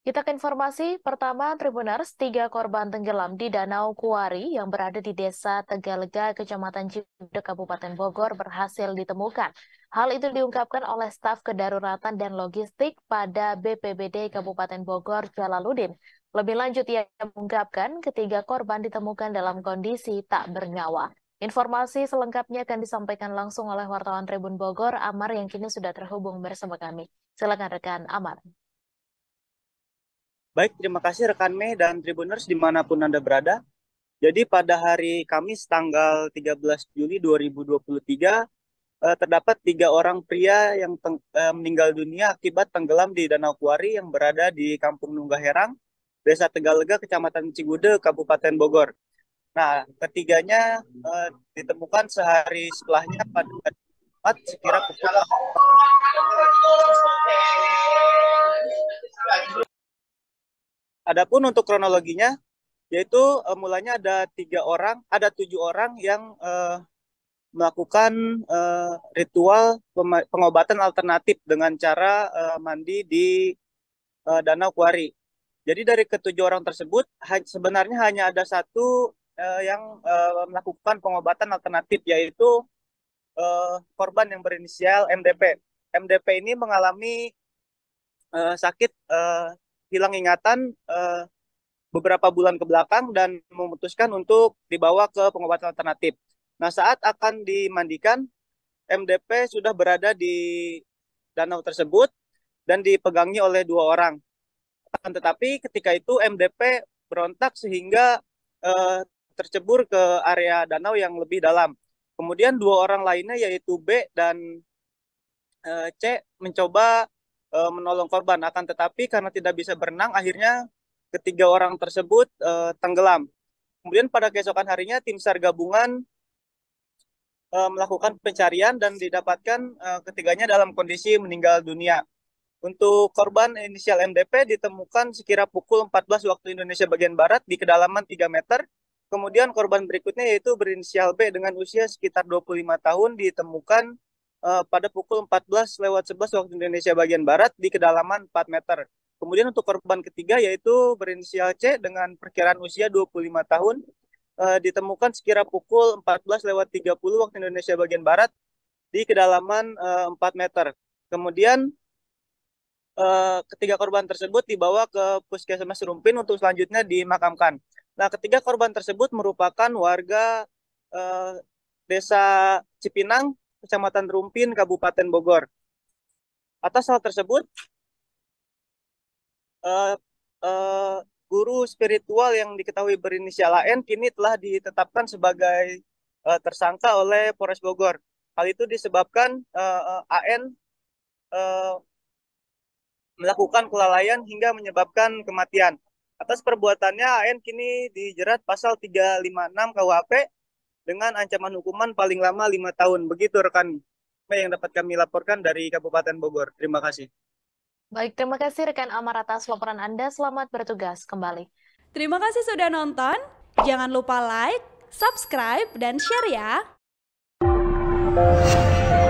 Kita ke informasi pertama, Tribuners, 3 korban tenggelam di Danau Kuari yang berada di Desa Tegalega, Kecamatan Ciwidey, Kabupaten Bogor berhasil ditemukan. Hal itu diungkapkan oleh staf kedaruratan dan logistik pada BPBD Kabupaten Bogor, Jalaluddin. Lebih lanjut, ia mengungkapkan ketiga korban ditemukan dalam kondisi tak bernyawa. Informasi selengkapnya akan disampaikan langsung oleh wartawan Tribun Bogor, Amar, yang kini sudah terhubung bersama kami. Silakan rekan Amar. Baik, terima kasih rekan Mei dan Tribuners dimanapun Anda berada. Jadi pada hari Kamis tanggal 13 Juli 2023, terdapat 3 orang pria yang meninggal dunia akibat tenggelam di Danau Kuari yang berada di Kampung Nunggaherang, Desa Tegalega, Kecamatan Cigude, Kabupaten Bogor. Nah, ketiganya ditemukan sehari setelahnya pada hari Jumat sekira pukul. Adapun untuk kronologinya, yaitu mulanya ada 3 orang, ada 7 orang yang melakukan ritual pengobatan alternatif dengan cara mandi di Danau Kuari. Jadi dari ke 7 orang tersebut sebenarnya hanya ada satu yang melakukan pengobatan alternatif, yaitu korban yang berinisial MDP. MDP ini mengalami sakit hilang ingatan beberapa bulan ke belakang dan memutuskan untuk dibawa ke pengobatan alternatif. Nah, saat akan dimandikan, MDP sudah berada di danau tersebut dan dipegangi oleh 2 orang. Akan tetapi ketika itu MDP berontak sehingga tercebur ke area danau yang lebih dalam. Kemudian 2 orang lainnya yaitu B dan C mencoba menolong korban. Akan tetapi karena tidak bisa berenang, akhirnya ketiga orang tersebut tenggelam. Kemudian pada keesokan harinya tim SAR gabungan melakukan pencarian dan didapatkan ketiganya dalam kondisi meninggal dunia. Untuk korban inisial MDP ditemukan sekira pukul 14 waktu Indonesia bagian Barat di kedalaman 3 meter. Kemudian korban berikutnya yaitu berinisial B dengan usia sekitar 25 tahun ditemukan pada pukul 14:11 waktu Indonesia bagian Barat di kedalaman 4 meter. Kemudian untuk korban ketiga yaitu berinisial C dengan perkiraan usia 25 tahun ditemukan sekira pukul 14:30 waktu Indonesia bagian Barat di kedalaman 4 meter. Kemudian ketiga korban tersebut dibawa ke Puskesmas Rumpin untuk selanjutnya dimakamkan. Nah, ketiga korban tersebut merupakan warga eh, Desa Cipinang, Kecamatan Rumpin, Kabupaten Bogor. Atas hal tersebut, eh, eh, guru spiritual yang diketahui berinisial AN kini telah ditetapkan sebagai tersangka oleh Polres Bogor. Hal itu disebabkan AN eh, melakukan kelalaian hingga menyebabkan kematian. Atas perbuatannya, AN kini dijerat pasal 356 KUHP dengan ancaman hukuman paling lama 5 tahun. Begitu rekan yang dapat kami laporkan dari Kabupaten Bogor. Terima kasih. Baik, terima kasih rekan Amar atas laporan Anda. Selamat bertugas kembali. Terima kasih sudah nonton. Jangan lupa like, subscribe, dan share ya.